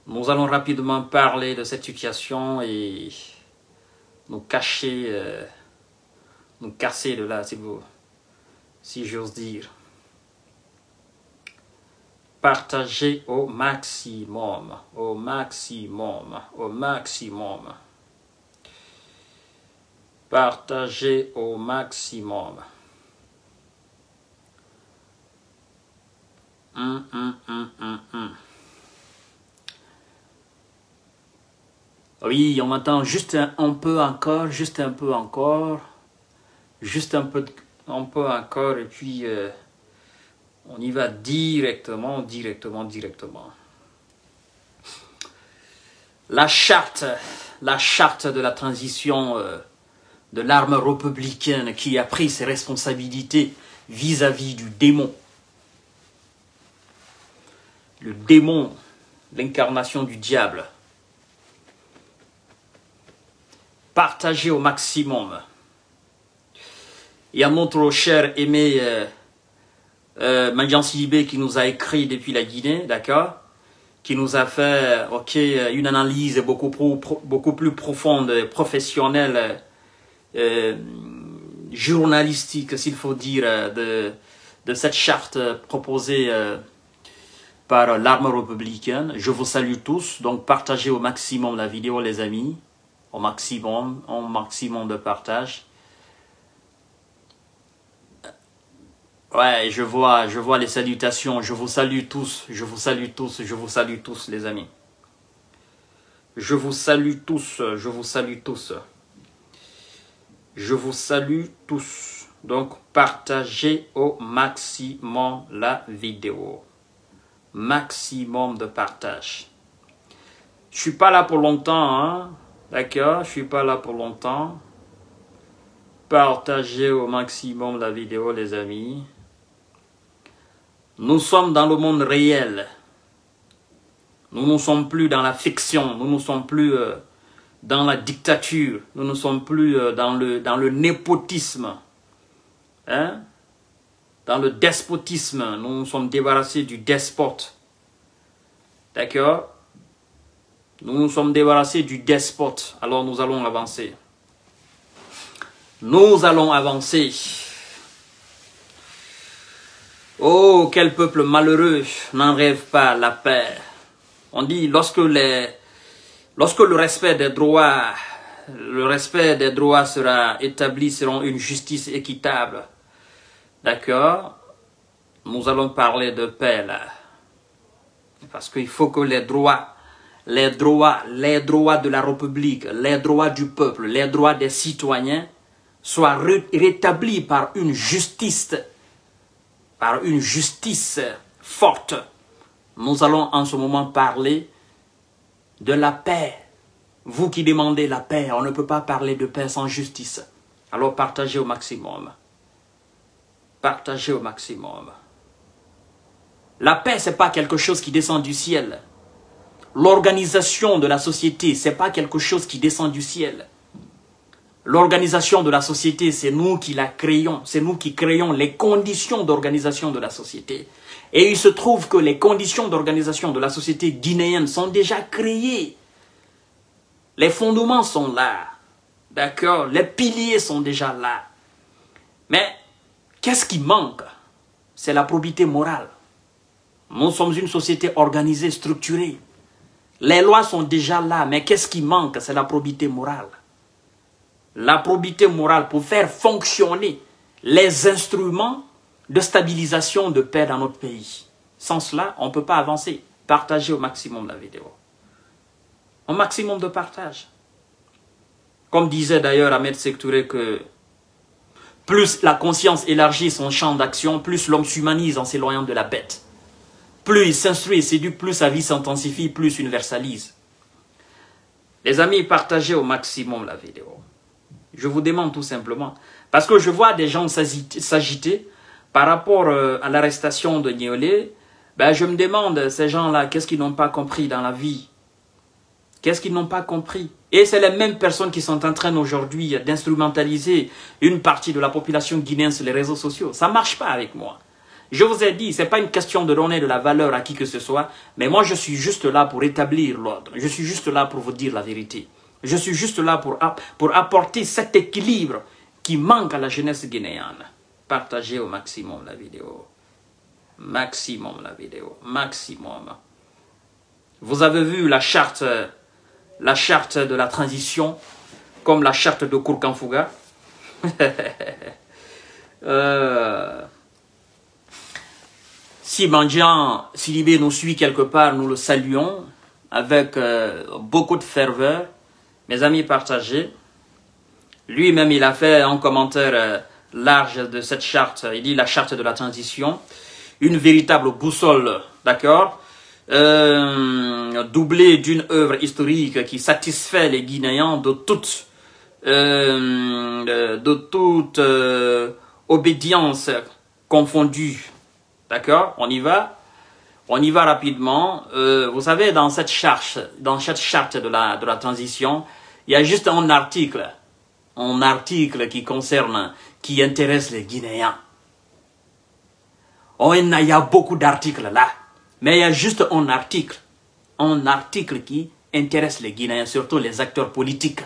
Nous allons rapidement parler de cette situation et nous casser de là, si j'ose dire. Partagez au maximum, au maximum, au maximum. Partagez au maximum. Oui, on m'entend juste un peu encore, juste un peu encore, juste un peu encore, et puis on y va directement. La charte de la transition de l'arme républicaine qui a pris ses responsabilités vis-à-vis du démon. Le démon, l'incarnation du diable. Partagez au maximum. Il y a notre cher aimé Mandian Sidibé qui nous a écrit depuis la Guinée, d'accord, qui nous a fait une analyse beaucoup plus profonde, professionnelle, journalistique, s'il faut dire, de cette charte proposée par l'arme républicaine. Je vous salue tous, donc partagez au maximum la vidéo, les amis, au maximum de partage. Ouais, je vois les salutations. Je vous salue tous, les amis. Je vous salue tous. Donc, partagez au maximum la vidéo. Maximum de partage. Je suis pas là pour longtemps, hein. D'accord? Je suis pas là pour longtemps. Partagez au maximum la vidéo, les amis. Nous sommes dans le monde réel. Nous ne sommes plus dans la fiction. Nous ne sommes plus dans la dictature. Nous ne sommes plus dans le népotisme. Hein? Dans le despotisme. Nous nous sommes débarrassés du despote. D'accord? Nous nous sommes débarrassés du despote. Alors nous allons avancer. Nous allons avancer. Oh, quel peuple malheureux n'en rêve pas la paix. On dit lorsque le respect des droits sera établi selon une justice équitable. D'accord? Nous allons parler de paix là. Parce qu'il faut que les droits de la République, les droits du peuple, les droits des citoyens soient rétablis par une justice forte. Nous allons en ce moment parler de la paix. Vous qui demandez la paix, on ne peut pas parler de paix sans justice. Alors partagez au maximum. Partagez au maximum. La paix, ce n'est pas quelque chose qui descend du ciel. L'organisation de la société, ce n'est pas quelque chose qui descend du ciel. L'organisation de la société, c'est nous qui la créons. C'est nous qui créons les conditions d'organisation de la société. Et il se trouve que les conditions d'organisation de la société guinéenne sont déjà créées. Les fondements sont là. D'accord? Les piliers sont déjà là. Mais qu'est-ce qui manque? C'est la probité morale. Nous sommes une société organisée, structurée. Les lois sont déjà là, mais qu'est-ce qui manque? C'est la probité morale. La probité morale pour faire fonctionner les instruments de stabilisation de paix dans notre pays. Sans cela, on ne peut pas avancer. Partagez au maximum la vidéo. Au maximum de partage. Comme disait d'ailleurs Ahmed Sékou Touré que plus la conscience élargit son champ d'action, plus l'homme s'humanise en s'éloignant de la bête. Plus il s'instruit et séduit, plus sa vie s'intensifie, plus il universalise. Les amis, partagez au maximum la vidéo. Je vous demande tout simplement. Parce que je vois des gens s'agiter par rapport à l'arrestation de Niolé. Ben, je me demande, ces gens-là, qu'est-ce qu'ils n'ont pas compris dans la vie? Qu'est-ce qu'ils n'ont pas compris? Et c'est les mêmes personnes qui sont en train aujourd'hui d'instrumentaliser une partie de la population guinéenne sur les réseaux sociaux. Ça ne marche pas avec moi. Je vous ai dit, ce n'est pas une question de donner de la valeur à qui que ce soit, mais moi je suis juste là pour établir l'ordre. Je suis juste là pour vous dire la vérité. Je suis juste là pour apporter cet équilibre qui manque à la jeunesse guinéenne. Partagez au maximum la vidéo. Maximum la vidéo. Maximum. Vous avez vu la charte de la transition, comme la charte de Kourkanfouga. Si Mandian Sidibé nous suit quelque part, nous le saluons avec beaucoup de ferveur. Mes amis, partagez. Lui-même, il a fait un commentaire large de cette charte. Il dit la charte de la transition. Une véritable boussole, d'accord, doublée d'une œuvre historique qui satisfait les Guinéens de toute obédience confondue. D'accord, on y va rapidement. Vous savez, dans cette charte de la transition, il y a juste un article qui intéresse les Guinéens. Il y a beaucoup d'articles là, mais il y a juste un article qui intéresse les Guinéens, surtout les acteurs politiques.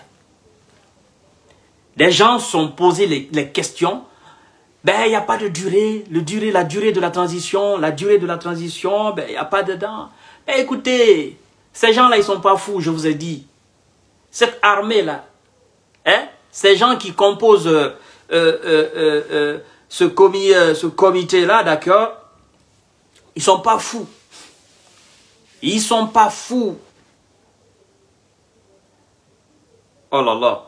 Des gens sont posés les questions. Ben, il n'y a pas de durée, la durée de la transition, ben, il n'y a pas dedans. Ben, écoutez, ces gens-là, ils ne sont pas fous, je vous ai dit. Cette armée-là, hein, ces gens qui composent ce comité-là, d'accord, ils ne sont pas fous. Ils ne sont pas fous. Oh là là.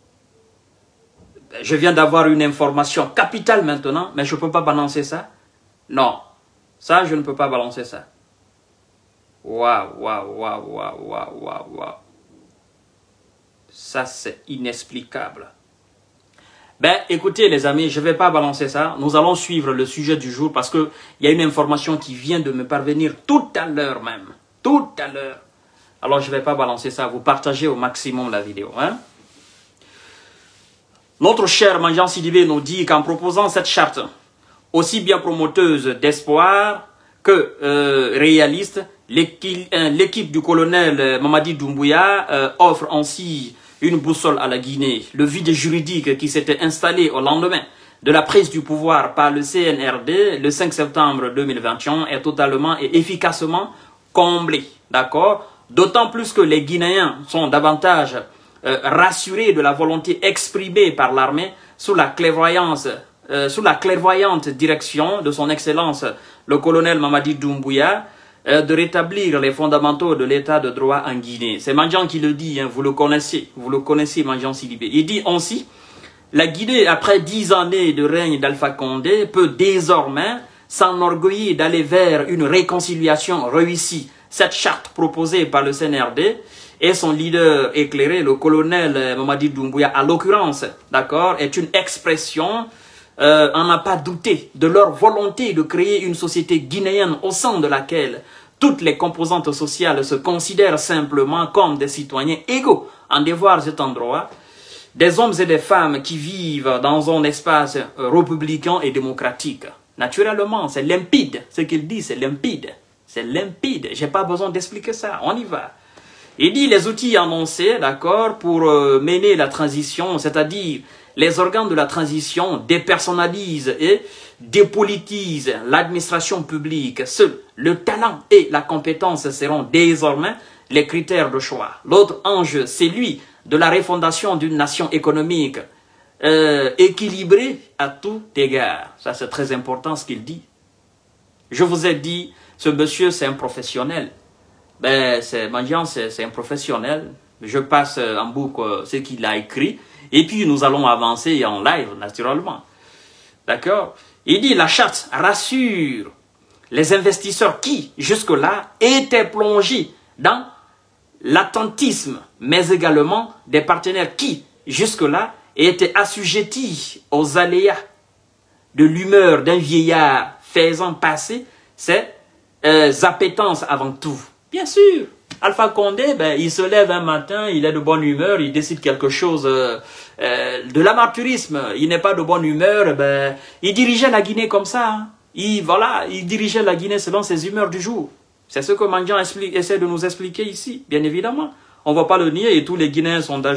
Je viens d'avoir une information capitale maintenant, mais je ne peux pas balancer ça. Non, ça, je ne peux pas balancer ça. Waouh, waouh, waouh, waouh, waouh, waouh, waouh. Ça, c'est inexplicable. Ben, écoutez, les amis, je ne vais pas balancer ça. Nous allons suivre le sujet du jour parce qu'il y a une information qui vient de me parvenir tout à l'heure même. Tout à l'heure. Alors, je ne vais pas balancer ça. Vous partagez au maximum la vidéo, hein. Notre cher Mandian Sidibé nous dit qu'en proposant cette charte, aussi bien promoteuse d'espoir que réaliste, l'équipe du colonel Mamadi Doumbouya offre ainsi une boussole à la Guinée. Le vide juridique qui s'était installé au lendemain de la prise du pouvoir par le CNRD le 5 septembre 2021 est totalement et efficacement comblé. D'accord? D'autant plus que les Guinéens sont davantage rassuré de la volonté exprimée par l'armée sous la clairvoyante direction de son excellence le colonel Mamadi Doumbouya de rétablir les fondamentaux de l'état de droit en Guinée. C'est Mandian qui le dit, hein, vous le connaissez Mandian Sidibé. Il dit ainsi, la Guinée après 10 années de règne d'Alpha Condé peut désormais s'enorgueillir d'aller vers une réconciliation réussie. Cette charte proposée par le CNRD et son leader éclairé, le colonel Mamadi Doumbouya, à l'occurrence, d'accord, est une expression, on n'a pas douté, de leur volonté de créer une société guinéenne au sein de laquelle toutes les composantes sociales se considèrent simplement comme des citoyens égaux en devoirs et en droits, des hommes et des femmes qui vivent dans un espace républicain et démocratique. Naturellement, c'est limpide, ce qu'il dit, c'est limpide. C'est limpide, j'ai pas besoin d'expliquer ça, on y va. Il dit les outils annoncés, d'accord, pour mener la transition, c'est-à-dire les organes de la transition dépersonnalisent et dépolitisent l'administration publique. Seul le talent et la compétence seront désormais les critères de choix. L'autre enjeu, c'est lui de la refondation d'une nation économique équilibrée à tout égard. Ça, c'est très important ce qu'il dit. Je vous ai dit, ce monsieur, c'est un professionnel. Ben, Mandian, c'est un professionnel. Je passe en boucle ce qu'il a écrit. Et puis, nous allons avancer en live, naturellement. D'accord? Il dit, la charte rassure les investisseurs qui, jusque-là, étaient plongés dans l'attentisme, mais également des partenaires qui, jusque-là, étaient assujettis aux aléas de l'humeur d'un vieillard faisant passer ses appétences avant tout. Bien sûr, Alpha Condé, ben, il se lève un matin, il est de bonne humeur, il décide quelque chose de l'amateurisme. Il n'est pas de bonne humeur, ben, il dirigeait la Guinée comme ça. Hein. voilà, il dirigeait la Guinée selon ses humeurs du jour. C'est ce que Mandian essaie de nous expliquer ici, bien évidemment. On ne va pas le nier et tous les Guinéens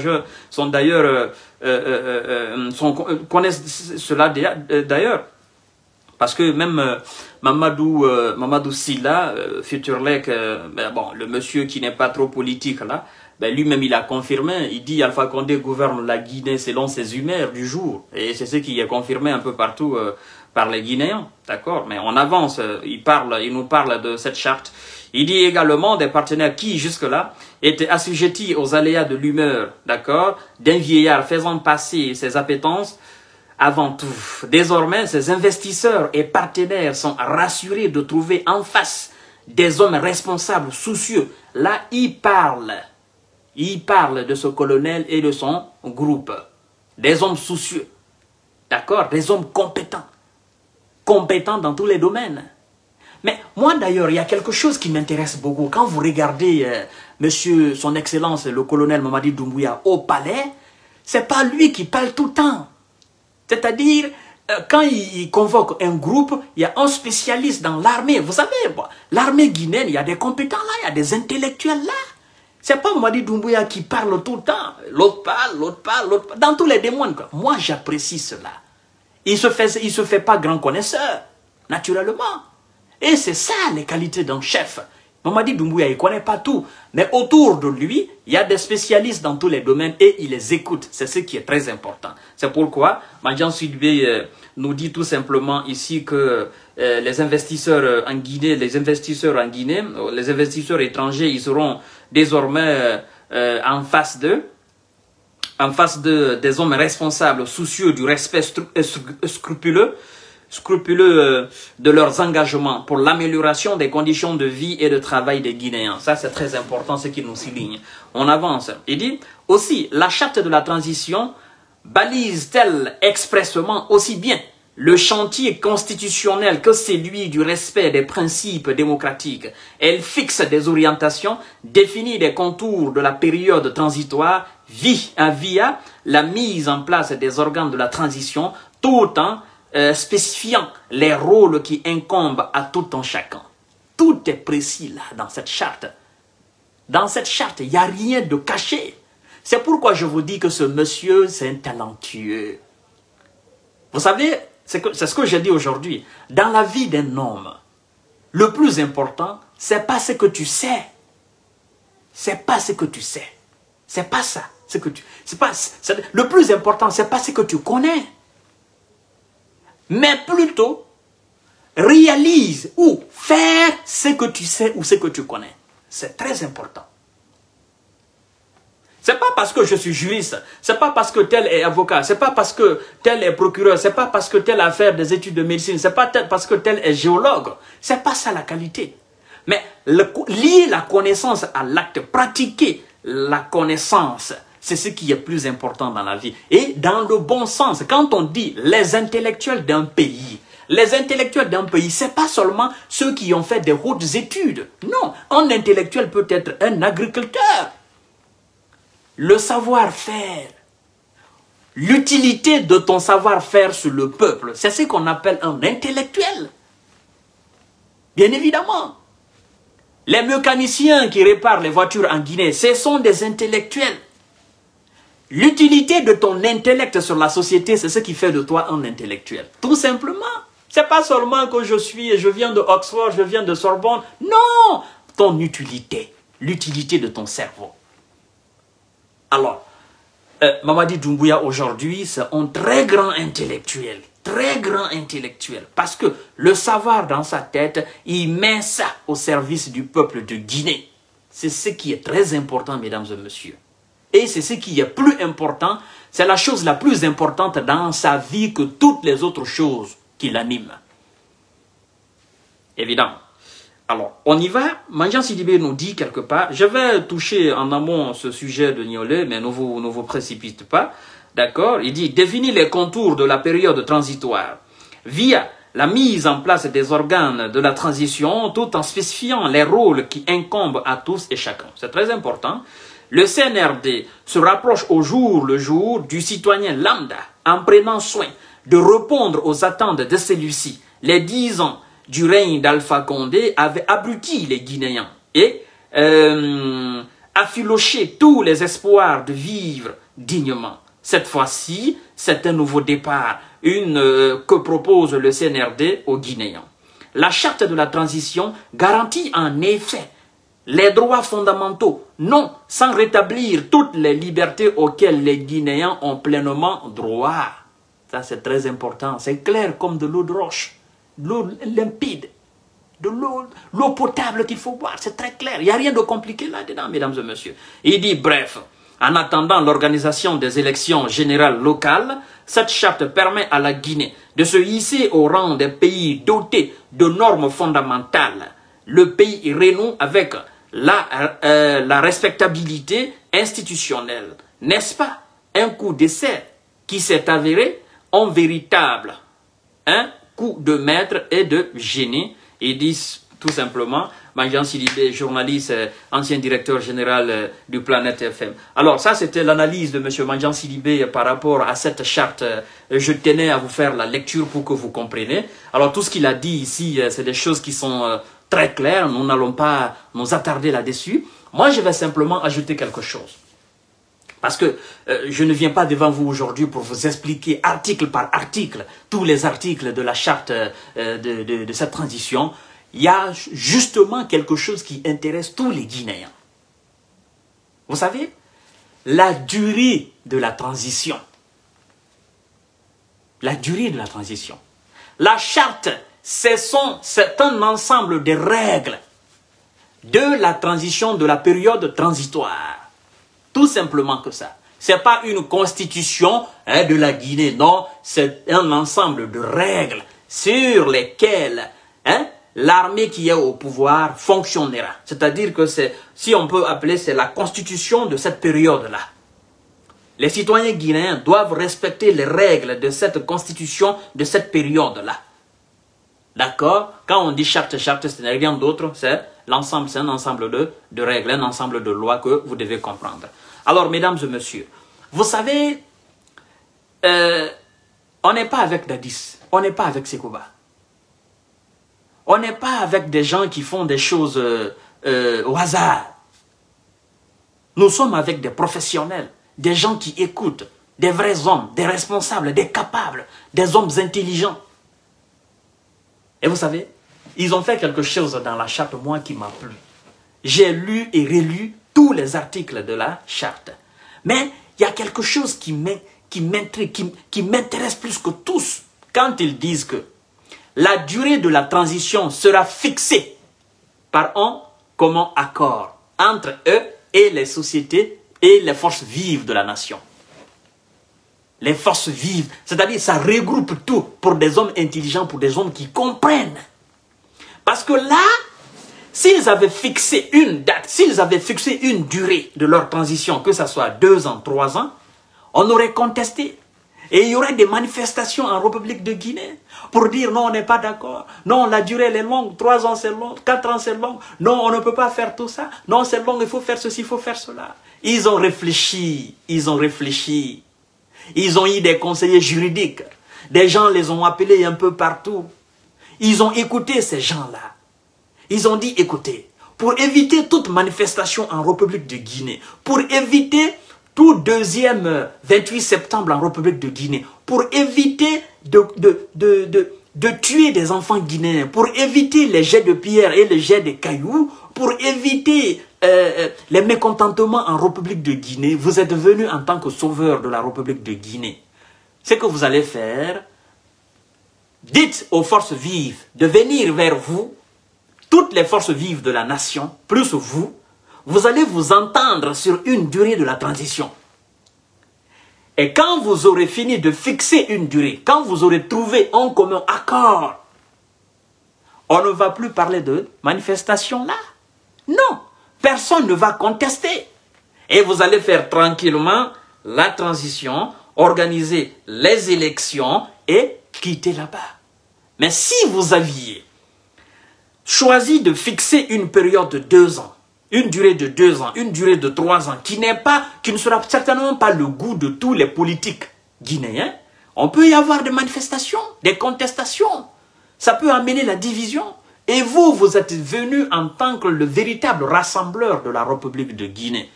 connaissent cela d'ailleurs. Parce que même Mamadou Sylla, Futurlek, bon, le monsieur qui n'est pas trop politique là, ben lui-même il a confirmé, il dit Alpha Condé gouverne la Guinée selon ses humeurs du jour. Et c'est ce qui est confirmé un peu partout par les Guinéens, d'accord? Mais on avance, il nous parle de cette charte. Il dit également des partenaires qui, jusque-là, étaient assujettis aux aléas de l'humeur, d'accord, d'un vieillard faisant passer ses appétences avant tout. Désormais, ces investisseurs et partenaires sont rassurés de trouver en face des hommes responsables, soucieux. Là, il parle de ce colonel et de son groupe. Des hommes soucieux, d'accord, des hommes compétents dans tous les domaines. Mais moi d'ailleurs, il y a quelque chose qui m'intéresse beaucoup. Quand vous regardez monsieur, son excellence, le colonel Mamadi Doumbouya au palais, c'est pas lui qui parle tout le temps. C'est-à-dire, quand il convoque un groupe, il y a un spécialiste dans l'armée. Vous savez, l'armée guinéenne, il y a des compétents là, il y a des intellectuels là. C'est pas Mamadi Doumbouya qui parle tout le temps. L'autre parle, dans tous les domaines. Moi, j'apprécie cela. Il se fait pas grand connaisseur, naturellement. Et c'est ça les qualités d'un chef. Mamadi Doumbouya, il ne connaît pas tout. Mais autour de lui, il y a des spécialistes dans tous les domaines et il les écoute. C'est ce qui est très important. C'est pourquoi Mandian Sidibé nous dit tout simplement ici que les investisseurs en Guinée, les investisseurs étrangers, ils seront désormais en face des hommes responsables, soucieux du respect scrupuleux de leurs engagements pour l'amélioration des conditions de vie et de travail des Guinéens. Ça, c'est très important, ce qui nous souligne. On avance. Il dit, aussi, la charte de la transition balise-t-elle expressement aussi bien le chantier constitutionnel que celui du respect des principes démocratiques. Elle fixe des orientations, définit des contours de la période transitoire via la mise en place des organes de la transition, tout en spécifiant les rôles qui incombent à tout un chacun. Tout est précis là dans cette charte. Dans cette charte, il n'y a rien de caché. C'est pourquoi je vous dis que ce monsieur, c'est un talentueux. Vous savez, c'est ce que j'ai dit aujourd'hui. Dans la vie d'un homme, le plus important, c'est pas ce que tu sais. C'est pas ce que tu sais. C'est pas ça. Le plus important, c'est pas ce que tu connais. Mais plutôt, réalise ou faire ce que tu sais ou ce que tu connais. C'est très important. C'est pas parce que je suis juriste, c'est pas parce que tel est avocat, c'est pas parce que tel est procureur, c'est pas parce que tel a fait des études de médecine, c'est pas parce que tel est géologue. C'est pas ça la qualité. Mais lier la connaissance à l'acte, pratiquer la connaissance, c'est ce qui est plus important dans la vie. Et dans le bon sens, quand on dit les intellectuels d'un pays, c'est pas seulement ceux qui ont fait des hautes études. Non, un intellectuel peut être un agriculteur. Le savoir-faire, l'utilité de ton savoir-faire sur le peuple, c'est ce qu'on appelle un intellectuel. Bien évidemment. Les mécaniciens qui réparent les voitures en Guinée, ce sont des intellectuels. L'utilité de ton intellect sur la société, c'est ce qui fait de toi un intellectuel. Tout simplement. C'est pas seulement que je viens de Oxford, je viens de Sorbonne. Non, ton utilité, l'utilité de ton cerveau. Alors, Mamadi Doumbouya aujourd'hui, c'est un très grand intellectuel. Très grand intellectuel. Parce que le savoir dans sa tête, il met ça au service du peuple de Guinée. C'est ce qui est très important, mesdames et messieurs. Et c'est ce qui est plus important, c'est la chose la plus importante dans sa vie que toutes les autres choses qui l'animent. Évidemment. Alors, on y va. Mandian Sidibé nous dit quelque part, je vais toucher en amont ce sujet de Niolé, mais ne vous précipitez pas. D'accord? Il dit, définir les contours de la période transitoire via la mise en place des organes de la transition, tout en spécifiant les rôles qui incombent à tous et chacun. C'est très important. Le CNRD se rapproche au jour le jour du citoyen lambda en prenant soin de répondre aux attentes de celui-ci Les 10 ans du règne d'Alpha Condé avaient abruti les Guinéens et affiloché tous les espoirs de vivre dignement. Cette fois-ci, c'est un nouveau départ, que propose le CNRD aux Guinéens. La charte de la transition garantit en effet les droits fondamentaux, non sans rétablir toutes les libertés auxquelles les Guinéens ont pleinement droit. Ça, c'est très important. C'est clair comme de l'eau de roche, de l'eau limpide, de l'eau potable qu'il faut boire. C'est très clair. Il n'y a rien de compliqué là-dedans, mesdames et messieurs. Il dit, bref, en attendant l'organisation des élections générales locales, cette charte permet à la Guinée de se hisser au rang des pays dotés de normes fondamentales. Le pays renoue avec la respectabilité institutionnelle. N'est-ce pas un coup d'essai qui s'est avéré en véritable coup de maître et de génie? Ils disent tout simplement, Mandian Sidibé, journaliste, ancien directeur général du Planète FM. Alors ça, c'était l'analyse de M. Mandian Sidibé par rapport à cette charte. Je tenais à vous faire la lecture pour que vous compreniez. Alors tout ce qu'il a dit ici, c'est des choses qui sont très claires. Nous n'allons pas nous attarder là-dessus. Moi, je vais simplement ajouter quelque chose. Parce que je ne viens pas devant vous aujourd'hui pour vous expliquer article par article, tous les articles de la charte de cette transition. Il y a justement quelque chose qui intéresse tous les Guinéens. Vous savez, la durée de la transition. La durée de la transition. La charte, c'est un ensemble de règles de la transition, de la période transitoire. Tout simplement que ça. Ce n'est pas une constitution de la Guinée, non. C'est un ensemble de règles sur lesquelles l'armée qui est au pouvoir fonctionnera. C'est-à-dire que c'est, si on peut appeler, c'est la constitution de cette période-là. Les citoyens guinéens doivent respecter les règles de cette constitution de cette période-là. D'accord? Quand on dit charte, ce n'est rien d'autre, c'est l'ensemble, c'est un ensemble de règles, un ensemble de lois que vous devez comprendre. Alors, mesdames et messieurs, vous savez, on n'est pas avec Dadis, on n'est pas avec Sekouba. On n'est pas avec des gens qui font des choses au hasard. Nous sommes avec des professionnels, des gens qui écoutent, des vrais hommes, des responsables, des capables, des hommes intelligents. Et vous savez, ils ont fait quelque chose dans la charte, moi, qui m'a plu. J'ai lu et relu tous les articles de la charte. Mais il y a quelque chose qui m'intrigue, qui m'intéresse plus que tous, quand ils disent que la durée de la transition sera fixée par un commun accord entre eux et les sociétés et les forces vives de la nation. Les forces vives, c'est-à-dire ça regroupe tout pour des hommes intelligents, pour des hommes qui comprennent. Parce que là, s'ils avaient fixé une date, s'ils avaient fixé une durée de leur transition, que ce soit 2 ans, 3 ans, on aurait contesté. Et il y aurait des manifestations en République de Guinée pour dire non, on n'est pas d'accord. Non, la durée elle est longue, 3 ans c'est long, 4 ans c'est long. Non, on ne peut pas faire tout ça. Non, c'est long, il faut faire ceci, il faut faire cela. Ils ont réfléchi, ils ont réfléchi. Ils ont eu des conseillers juridiques. Des gens les ont appelés un peu partout. Ils ont écouté ces gens-là. Ils ont dit, écoutez, pour éviter toute manifestation en République de Guinée, pour éviter tout deuxième 28 septembre en République de Guinée, pour éviter de tuer des enfants guinéens, pour éviter les jets de pierre et les jets de cailloux, pour éviter les mécontentements en République de Guinée, vous êtes venu en tant que sauveur de la République de Guinée. Ce que vous allez faire, dites aux forces vives de venir vers vous, toutes les forces vives de la nation, plus vous, vous allez vous entendre sur une durée de la transition. Et quand vous aurez fini de fixer une durée, quand vous aurez trouvé un commun accord, on ne va plus parler de manifestation là. Non, personne ne va contester. Et vous allez faire tranquillement la transition, organiser les élections et quitter là-bas. Mais si vous aviez choisi de fixer une période de 2 ans, une durée de 2 ans, une durée de 3 ans, qui ne sera certainement pas le goût de tous les politiques guinéens, on peut y avoir des manifestations, des contestations. Ça peut amener la division. Et vous, vous êtes venu en tant que le véritable rassembleur de la République de Guinée.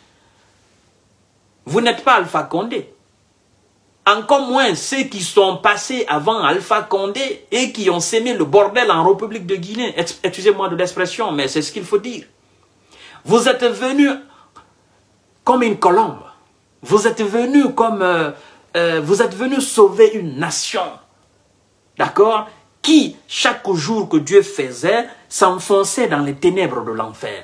Vous n'êtes pas Alpha Condé. Encore moins ceux qui sont passés avant Alpha Condé et qui ont sémé le bordel en République de Guinée. Excusez-moi de l'expression, mais c'est ce qu'il faut dire. Vous êtes venus comme une colombe. Vous êtes venus comme... vous êtes venus sauver une nation. D'accord? Qui, chaque jour que Dieu faisait, s'enfonçait dans les ténèbres de l'enfer.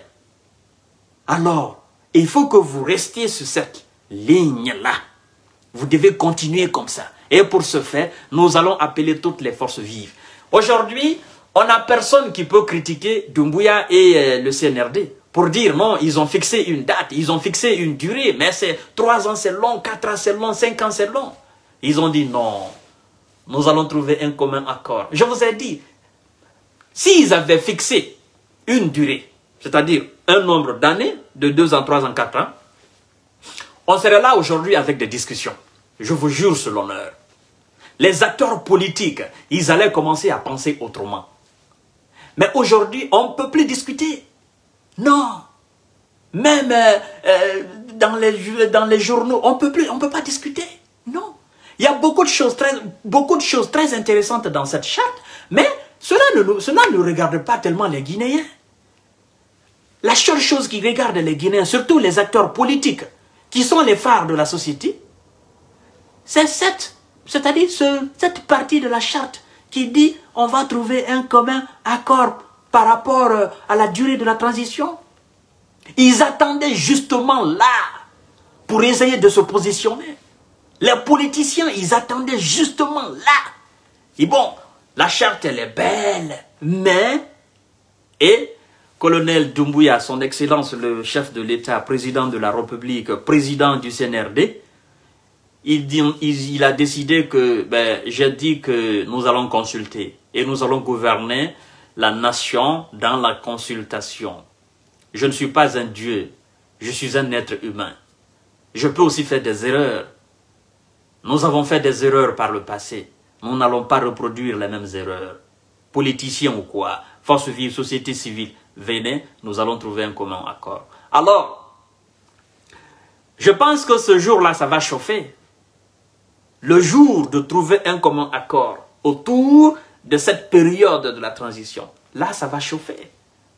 Alors, il faut que vous restiez sur cette ligne-là. Vous devez continuer comme ça. Et pour ce faire, nous allons appeler toutes les forces vives. Aujourd'hui, on n'a personne qui peut critiquer Doumbouya et le CNRD. Pour dire non, ils ont fixé une date, ils ont fixé une durée. Mais c'est 3 ans c'est long, 4 ans c'est long, 5 ans c'est long. Ils ont dit non. Nous allons trouver un commun accord. Je vous ai dit, s'ils avaient fixé une durée, c'est-à-dire un nombre d'années, de 2 ans, 3 ans, 4 ans, on serait là aujourd'hui avec des discussions. Je vous jure sur l'honneur. Les acteurs politiques, ils allaient commencer à penser autrement. Mais aujourd'hui, on ne peut plus discuter. Non. Même dans les journaux, on peut pas discuter. Non. Il y a beaucoup de choses très intéressantes dans cette charte, mais cela ne regarde pas tellement les Guinéens. La seule chose qui regarde les Guinéens, surtout les acteurs politiques, qui sont les phares de la société, c'est cette partie de la charte qui dit on va trouver un commun accord par rapport à la durée de la transition. Ils attendaient justement là pour essayer de se positionner. Les politiciens, ils attendaient justement là. Et bon, la charte, elle est belle, mais... Et colonel Doumbouya, son excellence, le chef de l'État, président de la République, président du CNRD, il a décidé que, j'ai dit que nous allons consulter et nous allons gouverner la nation dans la consultation. Je ne suis pas un dieu, je suis un être humain. Je peux aussi faire des erreurs. Nous avons fait des erreurs par le passé. Nous n'allons pas reproduire les mêmes erreurs. Politiciens ou quoi, force vive, société civile, venez, nous allons trouver un commun accord. Alors, je pense que ce jour-là, ça va chauffer. Le jour de trouver un commun accord autour de cette période de la transition. Là, ça va chauffer.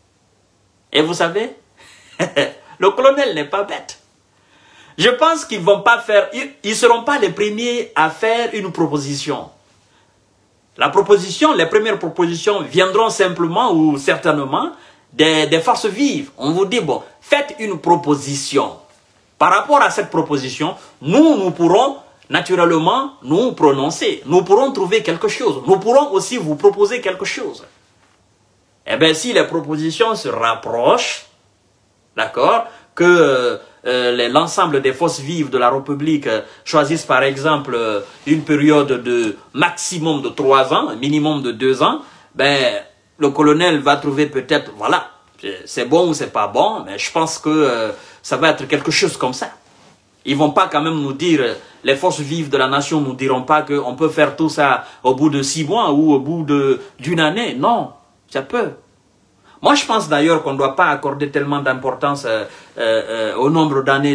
Et vous savez, le colonel n'est pas bête. Je pense qu'ils vont pas faire, ils seront pas les premiers à faire une proposition. La proposition, les premières propositions viendront simplement ou certainement des forces vives. On vous dit, bon, faites une proposition. Par rapport à cette proposition, nous pourrons naturellement nous prononcer. Nous pourrons trouver quelque chose. Nous pourrons aussi vous proposer quelque chose. Eh bien, si les propositions se rapprochent, d'accord, que l'ensemble des forces vives de la République choisissent par exemple une période de maximum de 3 ans, minimum de 2 ans, ben, le colonel va trouver peut-être, voilà, c'est bon ou c'est pas bon, mais je pense que ça va être quelque chose comme ça. Ils vont pas quand même nous dire, les forces vives de la nation nous diront pas qu'on peut faire tout ça au bout de 6 mois ou au bout d'une année. Non, ça peut. Moi, je pense d'ailleurs qu'on ne doit pas accorder tellement d'importance au nombre d'années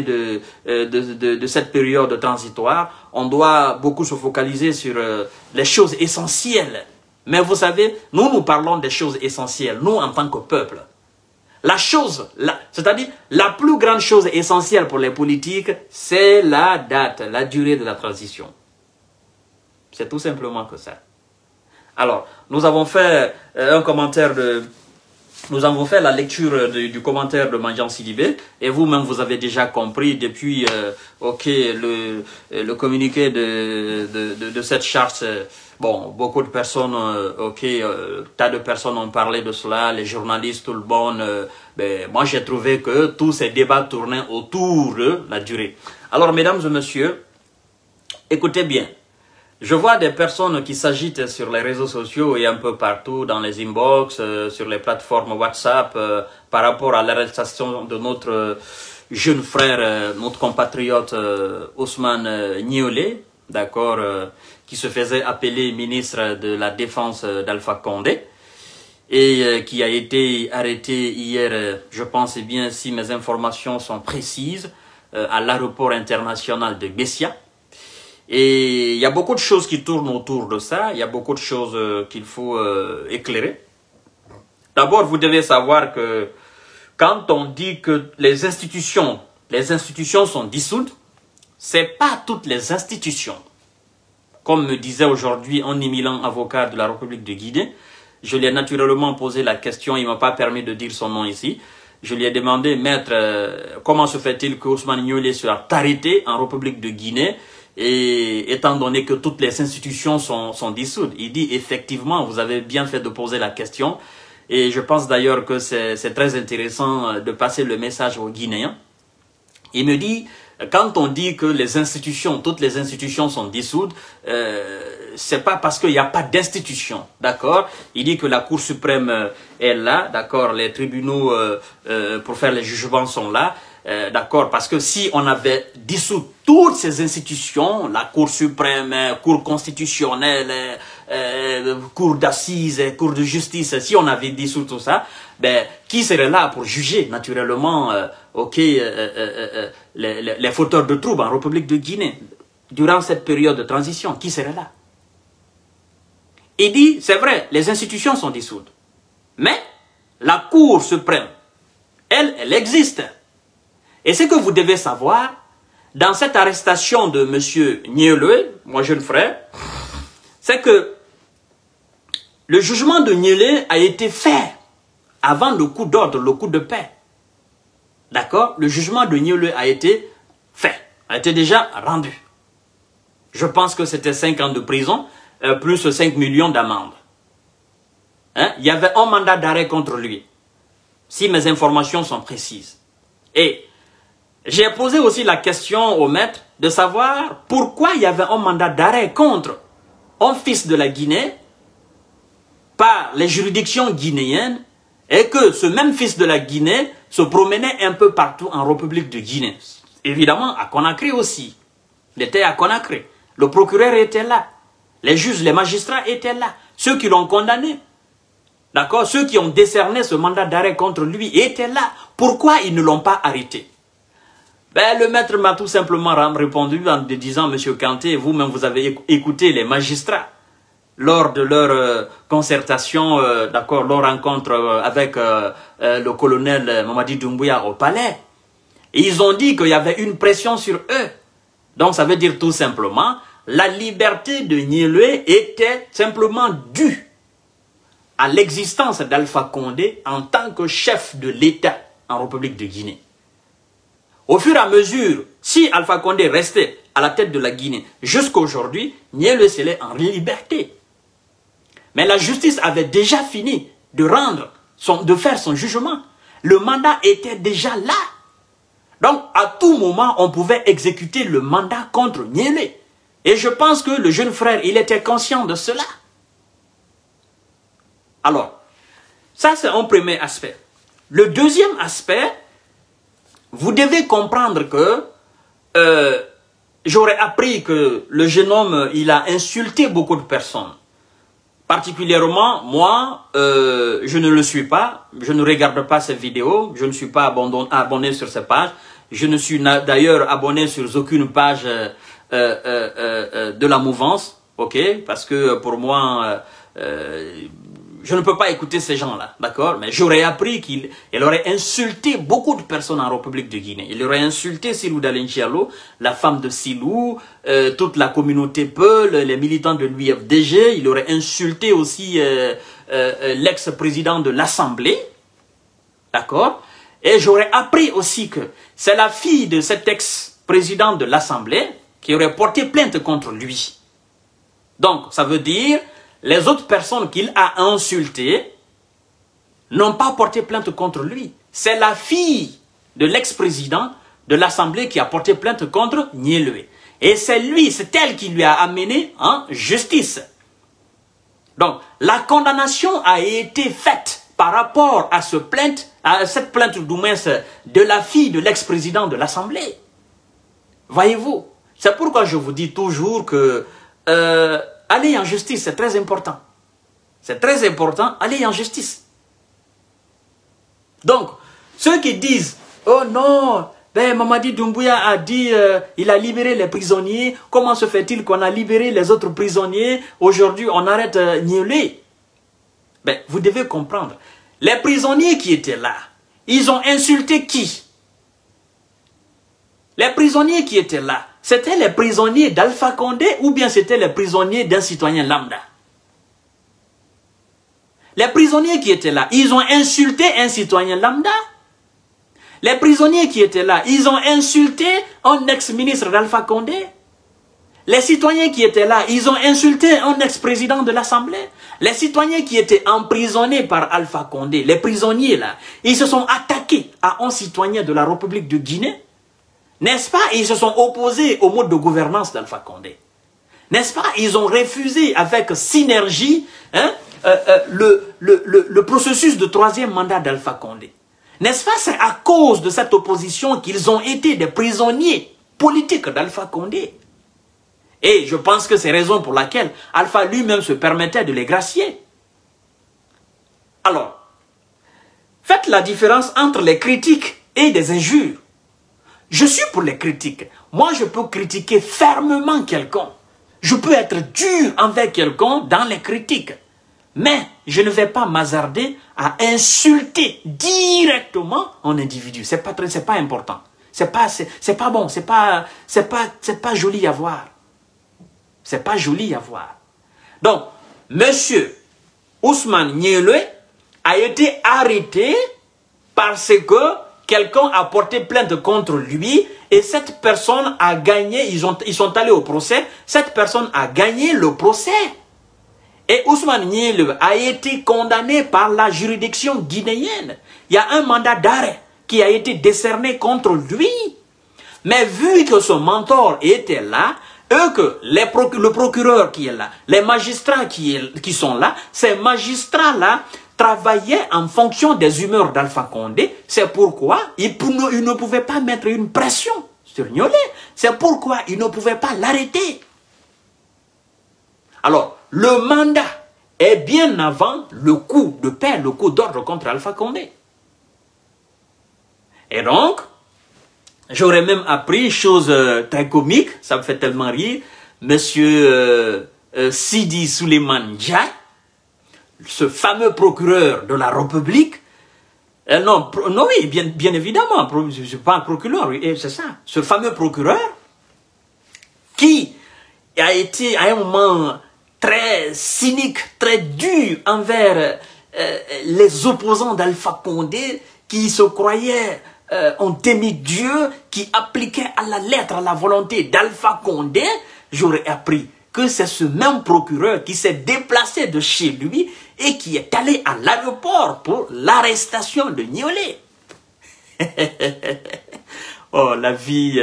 de cette période transitoire. On doit beaucoup se focaliser sur les choses essentielles. Mais vous savez, nous parlons des choses essentielles, nous en tant que peuple. La chose, c'est-à-dire la plus grande chose essentielle pour les politiques, c'est la date, la durée de la transition. C'est tout simplement que ça. Alors, nous avons fait un commentaire de... Nous avons fait la lecture du commentaire de Mandian Sidibé et vous-même vous avez déjà compris depuis le communiqué de cette charte. Bon, beaucoup de personnes, tas de personnes ont parlé de cela, les journalistes, tout le monde. Moi j'ai trouvé que tous ces débats tournaient autour de la durée. Alors mesdames et messieurs, écoutez bien. Je vois des personnes qui s'agitent sur les réseaux sociaux et un peu partout, dans les inbox, sur les plateformes WhatsApp, par rapport à l'arrestation de notre jeune frère, notre compatriote Ousmane Niolé, d'accord, qui se faisait appeler ministre de la Défense d'Alpha Condé, et qui a été arrêté hier, je pense bien, si mes informations sont précises, à l'aéroport international de Bessia. Et il y a beaucoup de choses qui tournent autour de ça, il y a beaucoup de choses qu'il faut éclairer. D'abord, vous devez savoir que quand on dit que les institutions sont dissoutes, c'est pas toutes les institutions. Comme me disait aujourd'hui un éminent avocat de la République de Guinée, je lui ai naturellement posé la question, il ne m'a pas permis de dire son nom ici. Je lui ai demandé, maître, comment se fait-il que Ousmane Niolé soit arrêté en République de Guinée, et étant donné que toutes les institutions sont dissoutes? Il dit, effectivement, vous avez bien fait de poser la question. Et je pense d'ailleurs que c'est très intéressant de passer le message aux Guinéens. Il me dit, quand on dit que les institutions, toutes les institutions sont dissoutes, c'est pas parce qu'il n'y a pas d'institution, d'accord? Il dit que la Cour suprême est là, d'accord? Les tribunaux pour faire les jugements sont là, d'accord? Parce que si on avait dissous toutes ces institutions, la Cour suprême, Cour constitutionnelle, Cour d'assises, Cour de justice, si on avait dissous tout ça, ben, qui serait là pour juger naturellement les fauteurs de troubles en République de Guinée durant cette période de transition? Qui serait là? Il dit, c'est vrai, les institutions sont dissoutes, mais la Cour suprême, elle existe. Et ce que vous devez savoir, dans cette arrestation de M. Niolé, mon jeune frère, c'est que le jugement de Niolé a été fait avant le coup d'ordre, le coup de paix. D'accord? Le jugement de Niolé a été fait, a été déjà rendu. Je pense que c'était 5 ans de prison, plus 5 millions d'amendes. Hein? Il y avait un mandat d'arrêt contre lui, si mes informations sont précises. Et j'ai posé aussi la question au maître de savoir pourquoi il y avait un mandat d'arrêt contre un fils de la Guinée par les juridictions guinéennes, et que ce même fils de la Guinée se promenait un peu partout en République de Guinée. Évidemment, à Conakry aussi. Il était à Conakry. Le procureur était là. Les juges, les magistrats étaient là. Ceux qui l'ont condamné, d'accord, ceux qui ont décerné ce mandat d'arrêt contre lui étaient là. Pourquoi ils ne l'ont pas arrêté? Ben, le maître m'a tout simplement répondu en disant, Monsieur Kanté, vous-même vous avez écouté les magistrats lors de leur concertation, d'accord, leur rencontre avec le colonel Mamadi Doumbouya au palais. Et ils ont dit qu'il y avait une pression sur eux. Donc ça veut dire tout simplement, la liberté de Niolé était simplement due à l'existence d'Alpha Condé en tant que chef de l'État en République de Guinée. Au fur et à mesure, si Alpha Condé restait à la tête de la Guinée jusqu'à aujourd'hui, Niolé serait en liberté. Mais la justice avait déjà fini de faire son jugement. Le mandat était déjà là. Donc, à tout moment, on pouvait exécuter le mandat contre Niolé. Et je pense que le jeune frère, il était conscient de cela. Alors, ça c'est un premier aspect. Le deuxième aspect, vous devez comprendre que j'aurais appris que le jeune homme, il a insulté beaucoup de personnes. Particulièrement, moi, je ne le suis pas, je ne regarde pas ces vidéos, je ne suis pas abonné sur ces pages, je ne suis d'ailleurs abonné sur aucune page de la mouvance, ok, parce que pour moi, je ne peux pas écouter ces gens-là, d'accord? Mais j'aurais appris qu'il aurait insulté beaucoup de personnes en République de Guinée. Il aurait insulté Silou Dalen Diallo, la femme de Silou, toute la communauté Peul, les militants de l'UFDG. Il aurait insulté aussi l'ex-président de l'Assemblée, d'accord? Et j'aurais appris aussi que c'est la fille de cet ex-président de l'Assemblée qui aurait porté plainte contre lui. Donc, ça veut dire les autres personnes qu'il a insultées n'ont pas porté plainte contre lui. C'est la fille de l'ex-président de l'Assemblée qui a porté plainte contre Niolé. Et c'est elle qui lui a amené en justice. Donc, la condamnation a été faite par rapport à cette plainte de la fille de l'ex-président de l'Assemblée. Voyez-vous, C'est pourquoi je vous dis toujours que aller en justice, c'est très important. C'est très important, aller en justice. Donc, ceux qui disent, oh non, ben Mamadi Doumbouya a dit, il a libéré les prisonniers, comment se fait-il qu'on a libéré les autres prisonniers, aujourd'hui on arrête Niolé? Ben, vous devez comprendre, les prisonniers qui étaient là, ils ont insulté qui? Les prisonniers qui étaient là, c'était les prisonniers d'Alpha Condé ou bien c'était les prisonniers d'un citoyen lambda? Les prisonniers qui étaient là, ils ont insulté un citoyen lambda? Les prisonniers qui étaient là, ils ont insulté un ex-ministre d'Alpha Condé? Les citoyens qui étaient là, ils ont insulté un ex-président de l'Assemblée? Les citoyens qui étaient emprisonnés par Alpha Condé, les prisonniers là, ils se sont attaqués à un citoyen de la République de Guinée? N'est-ce pas? Ils se sont opposés au mode de gouvernance d'Alpha Condé. N'est-ce pas? Ils ont refusé avec synergie le processus de troisième mandat d'Alpha Condé. N'est-ce pas? C'est à cause de cette opposition qu'ils ont été des prisonniers politiques d'Alpha Condé. Et je pense que c'est la raison pour laquelle Alpha lui-même se permettait de les gracier. Alors, faites la différence entre les critiques et des injures. Je suis pour les critiques. Moi, je peux critiquer fermement quelqu'un. Je peux être dur envers quelqu'un dans les critiques. Mais je ne vais pas m'hasarder à insulter directement un individu. C'est pas important. C'est pas bon. C'est pas joli à voir. C'est pas joli à voir. Donc, monsieur Ousmane Niolé a été arrêté parce que quelqu'un a porté plainte contre lui et cette personne a gagné, ils sont allés au procès, cette personne a gagné le procès. Et Ousmane Niolé a été condamné par la juridiction guinéenne. Il y a un mandat d'arrêt qui a été décerné contre lui. Mais vu que son mentor était là, que le procureur qui est là, les magistrats qui sont là, ces magistrats-là travaillaient en fonction des humeurs d'Alpha Condé. C'est pourquoi ils ne pouvaient pas mettre une pression sur Niolé. C'est pourquoi ils ne pouvaient pas l'arrêter. Alors, le mandat est bien avant le coup de paix, le coup d'ordre contre Alpha Condé. Et donc, j'aurais même appris, chose très comique, ça me fait tellement rire, monsieur Sidi Souleymane Ndiaye, ce fameux procureur de la République, non, oui, bien évidemment, je ne suis pas un procureur, c'est ça, ce fameux procureur, qui a été à un moment très cynique, très dur envers les opposants d'Alpha Condé, qui se croyaient un demi-dieu, qui appliquait à la lettre, à la volonté d'Alpha Condé. J'aurais appris que c'est ce même procureur qui s'est déplacé de chez lui et qui est allé à l'aéroport pour l'arrestation de Niolé. Oh, la vie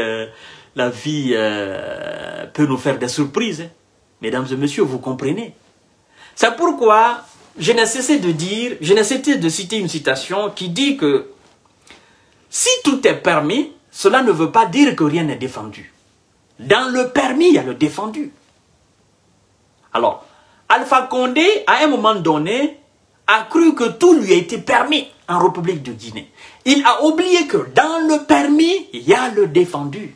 peut nous faire des surprises. Hein. Mesdames et messieurs, vous comprenez. C'est pourquoi je n'ai cessé de dire, je n'ai cessé de citer une citation qui dit que si tout est permis, cela ne veut pas dire que rien n'est défendu. Dans le permis, il y a le défendu. Alors, Alpha Condé, à un moment donné, a cru que tout lui a été permis en République de Guinée. Il a oublié que dans le permis, il y a le défendu.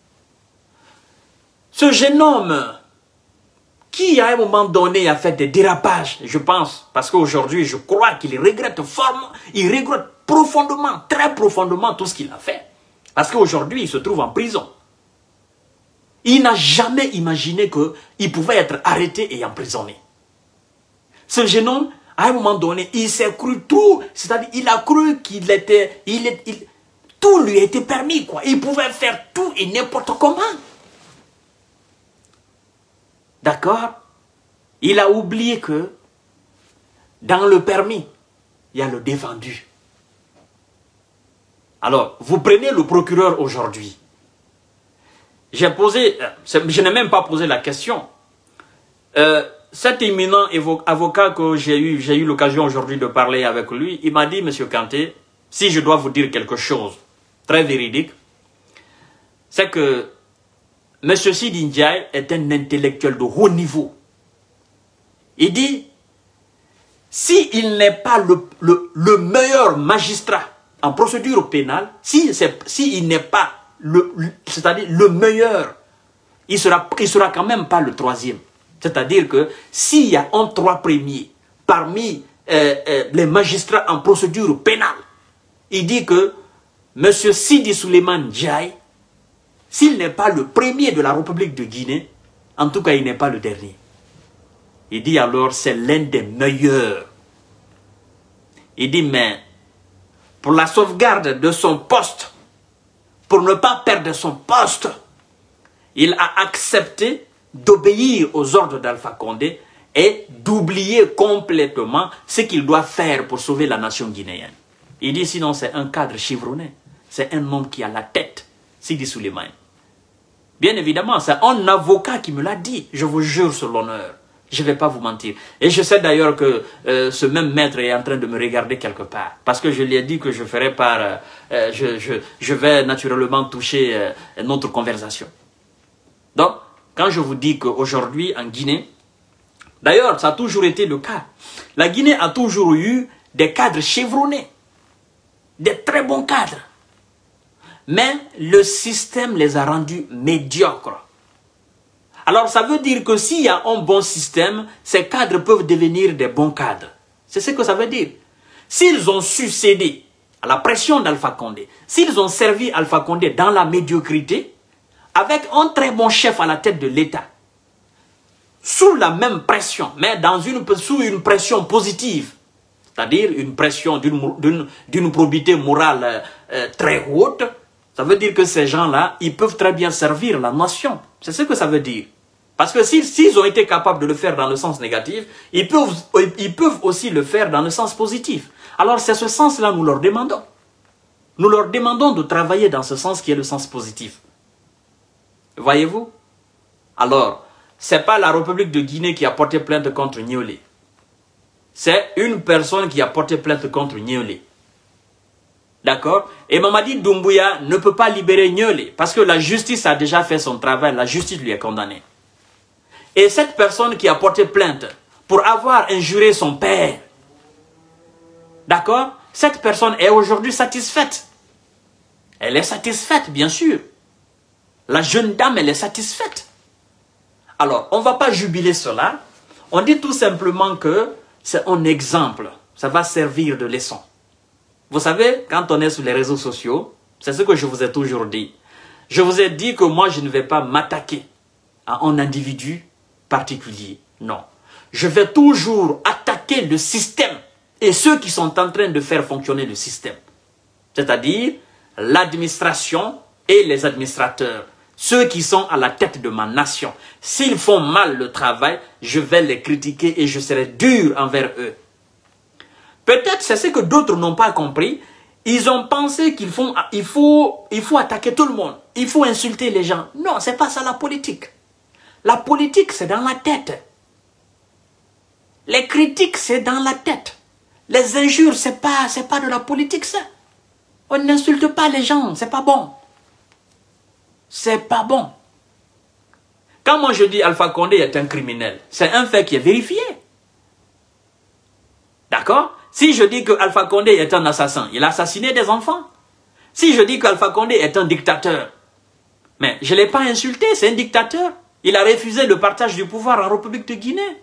Ce jeune homme qui, à un moment donné, a fait des dérapages, je pense, parce qu'aujourd'hui, je crois qu'il regrette fortement, il regrette profondément, très profondément tout ce qu'il a fait. Parce qu'aujourd'hui, il se trouve en prison. Il n'a jamais imaginé qu'il pouvait être arrêté et emprisonné. Ce jeune homme, à un moment donné, il s'est cru tout, c'est-à-dire il a cru qu'il était, tout lui était permis, quoi. Il pouvait faire tout et n'importe comment. D'accord? Il a oublié que dans le permis, il y a le défendu. Alors, vous prenez le procureur aujourd'hui. J'ai posé, je n'ai même pas posé la question. Cet éminent avocat que j'ai eu l'occasion aujourd'hui de parler avec lui, il m'a dit, Monsieur Kanté, si je dois vous dire quelque chose très véridique, c'est que M. Sidi Ndiaye est un intellectuel de haut niveau. Il dit, s'il n'est pas le meilleur magistrat en procédure pénale, s'il n'est pas c'est-à-dire le meilleur, il sera quand même pas le troisième. C'est-à-dire que s'il y a un 3 premiers parmi les magistrats en procédure pénale, il dit que M. Sidi Souleymane Ndiaye, s'il n'est pas le premier de la République de Guinée, en tout cas il n'est pas le dernier. Il dit alors c'est l'un des meilleurs. Il dit mais pour la sauvegarde de son poste, pour ne pas perdre son poste, il a accepté d'obéir aux ordres d'Alpha Condé et d'oublier complètement ce qu'il doit faire pour sauver la nation guinéenne. Il dit sinon c'est un cadre chevronné, c'est un homme qui a la tête, Sidi Souleymane. Bien évidemment, c'est un avocat qui me l'a dit, je vous jure sur l'honneur. Je ne vais pas vous mentir. Et je sais d'ailleurs que ce même maître est en train de me regarder quelque part. Parce que je lui ai dit que je ferai par... je vais naturellement toucher notre conversation. Donc, quand je vous dis qu'aujourd'hui, en Guinée, d'ailleurs, ça a toujours été le cas. La Guinée a toujours eu des cadres chevronnés. Des très bons cadres. Mais le système les a rendus médiocres. Alors, ça veut dire que s'il y a un bon système, ces cadres peuvent devenir des bons cadres. C'est ce que ça veut dire. S'ils ont su céder à la pression d'Alpha Condé, s'ils ont servi Alpha Condé dans la médiocrité, avec un très bon chef à la tête de l'État, sous la même pression, mais sous une pression positive, c'est-à-dire une pression d'une probité morale très haute, ça veut dire que ces gens-là, ils peuvent très bien servir la nation. C'est ce que ça veut dire. Parce que s'ils ont été capables de le faire dans le sens négatif, ils peuvent aussi le faire dans le sens positif. Alors c'est ce sens-là nous leur demandons. Nous leur demandons de travailler dans ce sens qui est le sens positif. Voyez-vous? Alors, ce n'est pas la République de Guinée qui a porté plainte contre Niolé. C'est une personne qui a porté plainte contre Niolé. D'accord? Et Mamadi Doumbouya ne peut pas libérer Niolé parce que la justice a déjà fait son travail, la justice lui est condamnée. Et cette personne qui a porté plainte pour avoir injuré son père, d'accord? Cette personne est aujourd'hui satisfaite. Elle est satisfaite, bien sûr. La jeune dame, elle est satisfaite. Alors, on ne va pas jubiler cela. On dit tout simplement que c'est un exemple. Ça va servir de leçon. Vous savez, quand on est sur les réseaux sociaux, c'est ce que je vous ai toujours dit. Je vous ai dit que moi, je ne vais pas m'attaquer à un individu particulier. Non. Je vais toujours attaquer le système et ceux qui sont en train de faire fonctionner le système. C'est-à-dire l'administration et les administrateurs. Ceux qui sont à la tête de ma nation. S'ils font mal le travail, je vais les critiquer et je serai dur envers eux. Peut-être c'est ce que d'autres n'ont pas compris. Ils ont pensé qu'il faut attaquer tout le monde. Il faut insulter les gens. Non, c'est pas ça la politique. La politique, c'est dans la tête. Les critiques, c'est dans la tête. Les injures, c'est pas de la politique, ça. On n'insulte pas les gens, c'est pas bon. C'est pas bon. Quand moi je dis Alpha Condé est un criminel, c'est un fait qui est vérifié. D'accord? Si je dis que Alpha Condé est un assassin, il a assassiné des enfants. Si je dis qu'Alpha Condé est un dictateur, mais je ne l'ai pas insulté, c'est un dictateur. Il a refusé le partage du pouvoir en République de Guinée.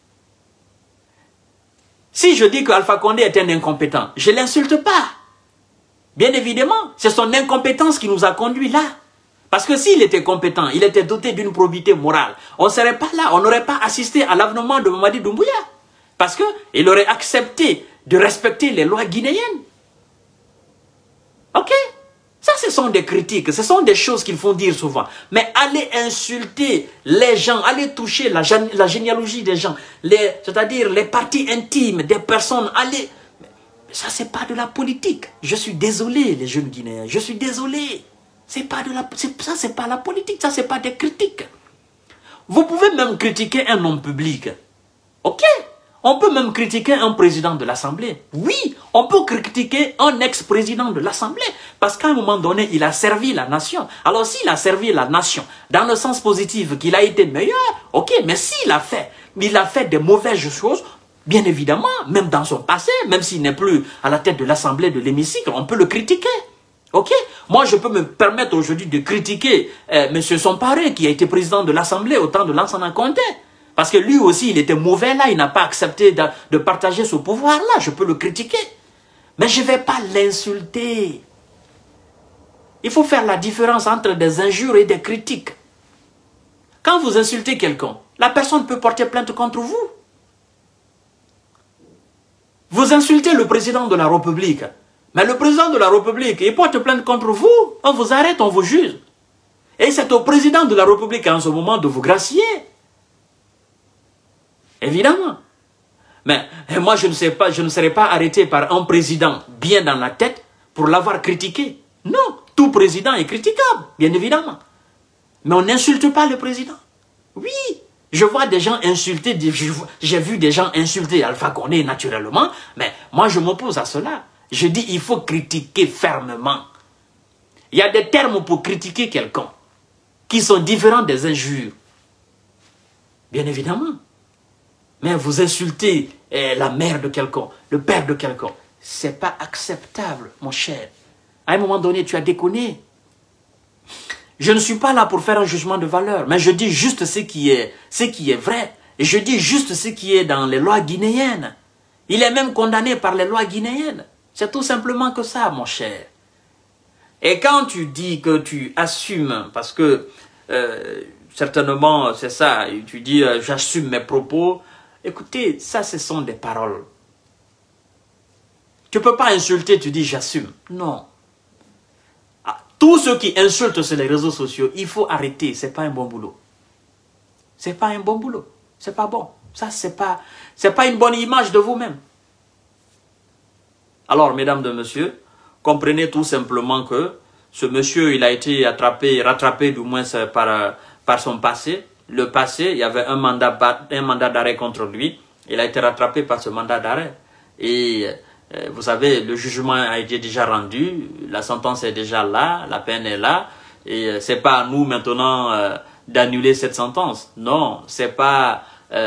Si je dis qu'Alpha Condé est un incompétent, je ne l'insulte pas. Bien évidemment, c'est son incompétence qui nous a conduits là. Parce que s'il était compétent, il était doté d'une probité morale, on ne serait pas là, on n'aurait pas assisté à l'avènement de Mamadi Doumbouya. Parce qu'il aurait accepté de respecter les lois guinéennes. Ok? Ça, ce sont des critiques, ce sont des choses qu'ils font dire souvent. Mais aller insulter les gens, aller toucher la généalogie des gens, c'est-à-dire les parties intimes des personnes, aller... Ça, c'est pas de la politique. Je suis désolé, les jeunes Guinéens, je suis désolé. Ça, c'est pas la politique, ça, c'est pas des critiques. Vous pouvez même critiquer un homme public. Ok? On peut même critiquer un président de l'Assemblée. Oui, on peut critiquer un ex-président de l'Assemblée. Parce qu'à un moment donné, il a servi la nation. Alors s'il a servi la nation dans le sens positif, qu'il a été meilleur, ok, mais s'il a fait, des mauvaises choses, bien évidemment, même dans son passé, même s'il n'est plus à la tête de l'Assemblée, de l'hémicycle, on peut le critiquer. Ok? Moi, je peux me permettre aujourd'hui de critiquer M. Somparé, qui a été président de l'Assemblée au temps de Lansana Conté. Parce que lui aussi, il était mauvais là, il n'a pas accepté de partager ce pouvoir-là. Je peux le critiquer. Mais je ne vais pas l'insulter. Il faut faire la différence entre des injures et des critiques. Quand vous insultez quelqu'un, la personne peut porter plainte contre vous. Vous insultez le président de la République. Mais le président de la République, il porte plainte contre vous. On vous arrête, on vous juge. Et c'est au président de la République en ce moment de vous gracier. Évidemment. Mais moi, je ne serai pas arrêté par un président bien dans la tête pour l'avoir critiqué. Non, tout président est critiquable, bien évidemment. Mais on n'insulte pas le président. Oui, je vois des gens insulter, j'ai vu des gens insulter Alpha Condé naturellement, mais moi je m'oppose à cela. Je dis il faut critiquer fermement. Il y a des termes pour critiquer quelqu'un qui sont différents des injures. Bien évidemment. Mais vous insultez la mère de quelqu'un, le père de quelqu'un. C'est pas acceptable, mon cher. À un moment donné, tu as déconné. Je ne suis pas là pour faire un jugement de valeur, mais je dis juste ce qui est vrai. Et je dis juste ce qui est dans les lois guinéennes. Il est même condamné par les lois guinéennes. C'est tout simplement que ça, mon cher. Et quand tu dis que tu assumes, parce que certainement c'est ça, tu dis j'assume mes propos. Écoutez, ça ce sont des paroles. Tu ne peux pas insulter, tu dis j'assume. Non. Tous ceux qui insultent sur les réseaux sociaux, il faut arrêter. Ce n'est pas un bon boulot. Ce n'est pas un bon boulot. Ce n'est pas bon. Ça, ce n'est pas une bonne image de vous-même. Alors, mesdames et messieurs, comprenez tout simplement que ce monsieur, il a été rattrapé du moins par son passé. Le passé, il y avait un mandat d'arrêt contre lui. Il a été rattrapé par ce mandat d'arrêt. Et vous savez, le jugement a été déjà rendu. La sentence est déjà là. La peine est là. Et ce n'est pas à nous maintenant d'annuler cette sentence. Non, ce n'est pas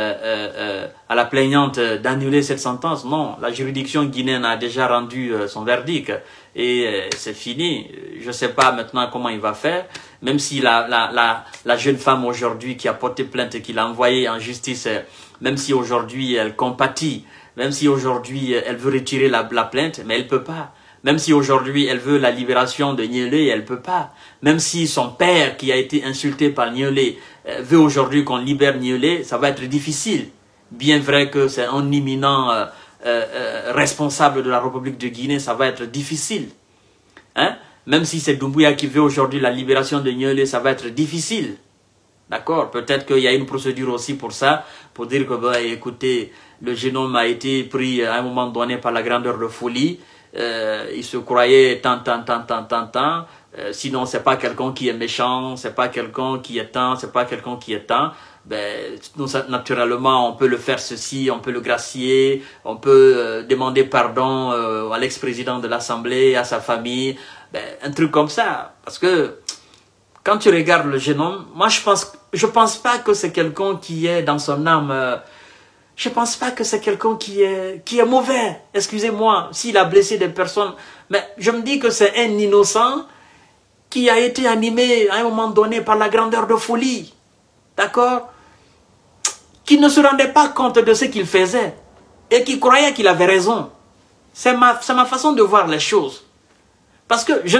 à la plaignante d'annuler cette sentence. Non, la juridiction guinéenne a déjà rendu son verdict. Et c'est fini. Je ne sais pas maintenant comment il va faire. Même si la jeune femme aujourd'hui qui a porté plainte et qui l'a envoyée en justice, même si aujourd'hui elle compatit, même si aujourd'hui elle veut retirer la plainte, mais elle ne peut pas. Même si aujourd'hui elle veut la libération de Niélé, elle ne peut pas. Même si son père qui a été insulté par Niélé veut aujourd'hui qu'on libère Niélé, ça va être difficile. Bien vrai que c'est un imminent responsable de la République de Guinée, ça va être difficile. Hein? Même si c'est Doumbouya qui veut aujourd'hui la libération de Niélé, ça va être difficile. D'accord? Peut-être qu'il y a une procédure aussi pour ça, pour dire que, bah, écoutez, le jeune homme a été pris à un moment donné par la grandeur de folie. Il se croyait tant. Sinon, c'est pas quelqu'un qui est méchant, c'est pas quelqu'un qui est tant, c'est pas quelqu'un qui est tant. Ben, nous, naturellement, on peut le faire ceci, on peut le gracier, on peut demander pardon à l'ex-président de l'Assemblée, à sa famille, ben, un truc comme ça. Parce que quand tu regardes le jeune homme, moi je pense pas que c'est quelqu'un qui est dans son âme. Je pense pas que c'est quelqu'un qui est mauvais. Excusez-moi, s'il a blessé des personnes. Mais je me dis que c'est un innocent qui a été animé à un moment donné par la grandeur de folie. D'accord? Qui ne se rendait pas compte de ce qu'il faisait. Et qui croyait qu'il avait raison. C'est ma façon de voir les choses. Parce que je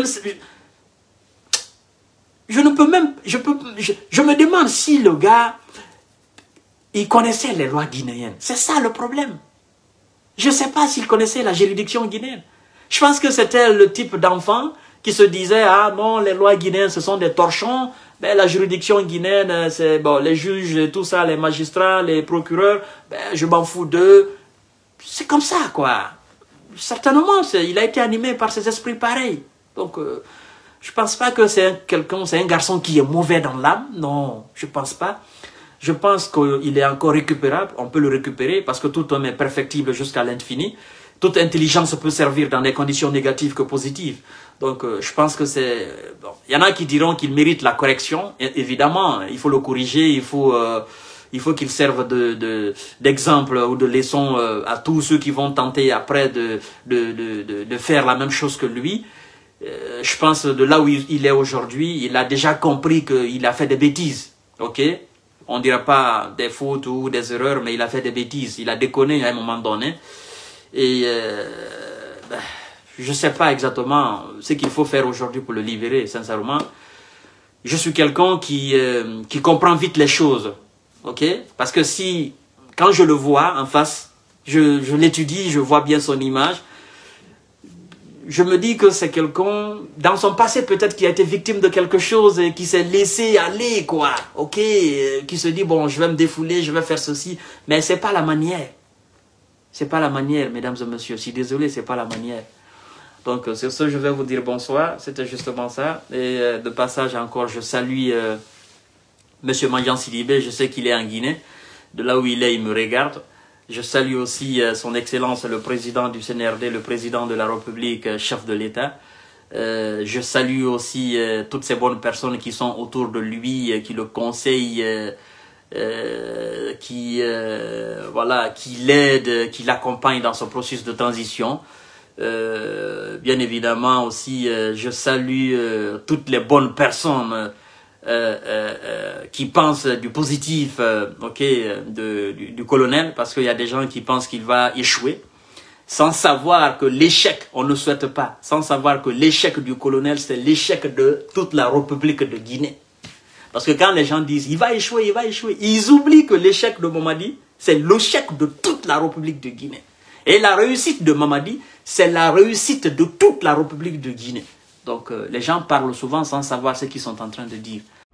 me demande si le gars, il connaissait les lois guinéennes. C'est ça le problème. Je ne sais pas s'il connaissait la juridiction guinéenne. Je pense que c'était le type d'enfant qui se disait, ah non, les lois guinéennes, ce sont des torchons. Ben, la juridiction guinéenne, c'est bon, les juges, tout ça, les magistrats, les procureurs, ben, je m'en fous d'eux. C'est comme ça, quoi. Certainement, il a été animé par ces esprits pareils. Donc, je ne pense pas que c'est un garçon qui est mauvais dans l'âme. Non, je ne pense pas. je pense qu'il est encore récupérable, on peut le récupérer parce que tout homme est perfectible jusqu'à l'infini. Toute intelligence peut servir dans des conditions négatives que positives. Donc, je pense que c'est... Bon. Il y en a qui diront qu'il mérite la correction. Et, évidemment, il faut le corriger, il faut qu'il serve d'exemple ou de leçon à tous ceux qui vont tenter après de faire la même chose que lui. Je pense de là où il est aujourd'hui, il a déjà compris qu'il a fait des bêtises. Ok? On ne dira pas des fautes ou des erreurs, mais il a fait des bêtises. Il a déconné à un moment donné. Et je ne sais pas exactement ce qu'il faut faire aujourd'hui pour le libérer, sincèrement. Je suis quelqu'un qui comprend vite les choses. Ok? Parce que quand je le vois en face, je l'étudie, je vois bien son image, je me dis que c'est quelqu'un, dans son passé peut-être, qui a été victime de quelque chose et qui s'est laissé aller, quoi. Ok? Qui se dit, bon, je vais me défouler, je vais faire ceci. Mais c'est pas la manière. C'est pas la manière, mesdames et messieurs. Je suis désolé, c'est pas la manière. Donc, sur ce, je vais vous dire bonsoir. C'était justement ça. Et de passage encore, je salue Monsieur Mandian Sidibé. Je sais qu'il est en Guinée. De là où il est, il me regarde. Je salue aussi son Excellence, le président du CNRD, le président de la République, chef de l'État. Je salue aussi toutes ces bonnes personnes qui sont autour de lui, qui le conseillent, voilà, qui l'aident, qui l'accompagnent dans ce processus de transition. Bien évidemment aussi, je salue toutes les bonnes personnes qui pensent du positif du colonel, parce qu'il y a des gens qui pensent qu'il va échouer, sans savoir que l'échec, on ne souhaite pas, sans savoir que l'échec du colonel, c'est l'échec de toute la République de Guinée. Parce que quand les gens disent « il va échouer », ils oublient que l'échec de Mamadi, c'est l'échec de toute la République de Guinée. Et la réussite de Mamadi, c'est la réussite de toute la République de Guinée. Donc les gens parlent souvent sans savoir ce qu'ils sont en train de dire.